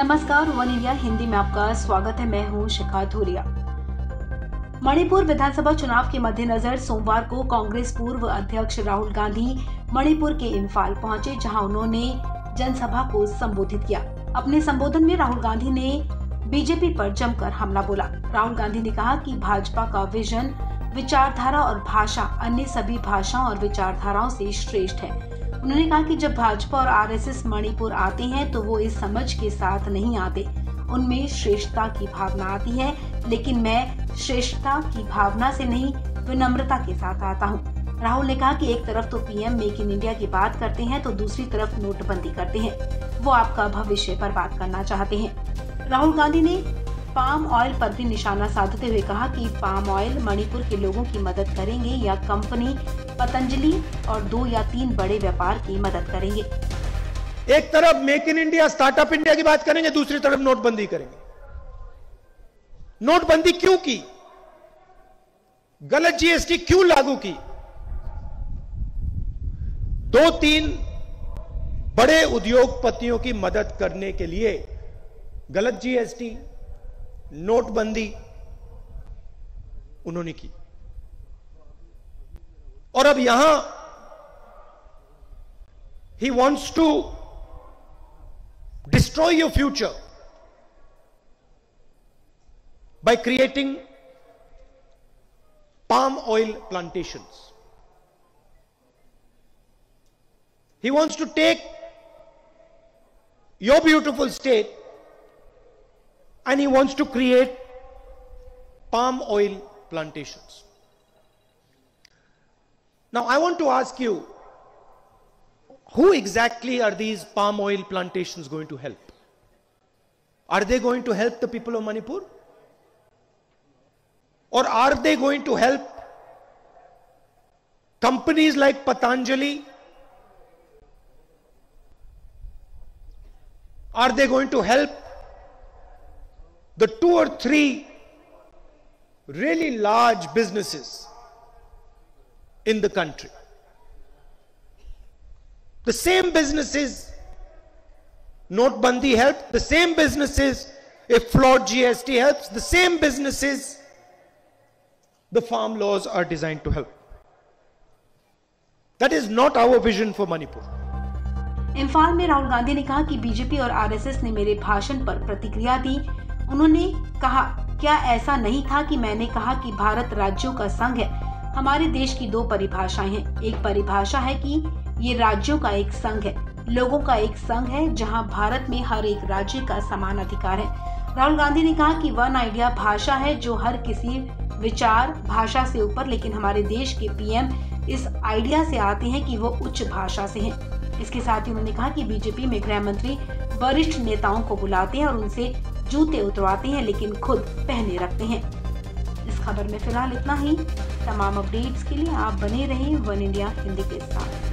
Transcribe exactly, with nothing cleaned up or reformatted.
नमस्कार, one India Hindi में आपका स्वागत है। मैं हूं शिखा धूरिया। मणिपुर विधानसभा चुनाव के मद्देनजर सोमवार को कांग्रेस पूर्व अध्यक्ष राहुल गांधी मणिपुर के इम्फाल पहुंचे, जहां उन्होंने जनसभा को संबोधित किया। अपने संबोधन में राहुल गांधी ने बीजेपी पर जमकर हमला बोला। राहुल गांधी ने कहा कि भाजपा का विजन, विचारधारा और भाषा अन्य सभी भाषाओं और विचारधाराओं से श्रेष्ठ है। उन्होंने कहा कि जब भाजपा और आरएसएस मणिपुर आते हैं तो वो इस समझ के साथ नहीं आते, उनमें श्रेष्ठता की भावना आती है, लेकिन मैं श्रेष्ठता की भावना से नहीं, विनम्रता के साथ आता हूँ। राहुल ने कहा कि एक तरफ तो पीएम मेक इन इंडिया की बात करते हैं तो दूसरी तरफ नोटबंदी करते हैं। वो आपका भविष्य बर्बाद करना चाहते हैं। राहुल गांधी ने पाम ऑयल पर भी निशाना साधते हुए कहा कि पाम ऑयल मणिपुर के लोगों की मदद करेंगे या कंपनी पतंजलि और दो या तीन बड़े व्यापार की मदद करेंगे। एक तरफ make in India, startup India की बात करेंगे, दूसरी तरफ नोटबंदी करेंगे। नोटबंदी क्यों की? गलत जीएसटी क्यों लागू की? दो तीन बड़े उद्योगपतियों की मदद करने के लिए गलत जीएसटी, नोटबंदी उन्होंने की। और अब यहां ही wants to destroy your future by creating palm oil plantations. He wants to take your beautiful state and he wants to create palm oil plantations. Now I want to ask you, who exactly are these palm oil plantations going to help? Are they going to help the people of Manipur? Or are they going to help companies like Patanjali? Are they going to help the two or three really large businesses in the country? The same businesses Notbandi helped, the same businesses if flawed G S T helps, the same businesses the farm laws are designed to help. That is not our vision for Manipur. Imphal में राहुल गांधी ने कहा कि BJP और RSS ने मेरे भाषण पर प्रतिक्रिया दी। उन्होंने कहा, क्या ऐसा नहीं था कि मैंने कहा कि भारत राज्यों का संघ है? हमारे देश की दो परिभाषाएं हैं। एक परिभाषा है कि ये राज्यों का एक संघ है, लोगों का एक संघ है, जहां भारत में हर एक राज्य का समान अधिकार है। राहुल गांधी ने कहा कि वन आइडिया भाषा है जो हर किसी विचार भाषा से ऊपर, लेकिन हमारे देश के पीएम इस आइडिया से आते हैं कि वो उच्च भाषा से हैं। इसके साथ ही उन्होंने कहा कि बीजेपी में गृह मंत्री वरिष्ठ नेताओं को बुलाते हैं और उनसे जूते उतरवाते हैं, लेकिन खुद पहने रखते हैं। इस खबर में फिलहाल इतना ही। तमाम अपडेट्स के लिए आप बने रहें वन इंडिया हिंदी के साथ।